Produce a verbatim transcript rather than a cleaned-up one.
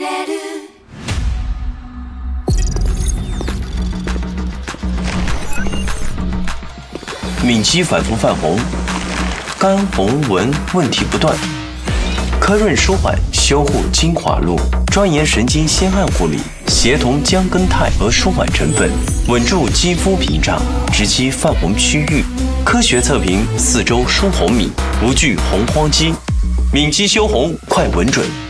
敏肌反复泛红，干红纹问题不断。科润舒缓修护精华露，专研神经酰胺护理，协同姜根肽和舒缓成分，稳住肌肤屏障，直击泛红区域。科学测评四周疏红敏，无惧红荒肌。敏肌修红快稳准。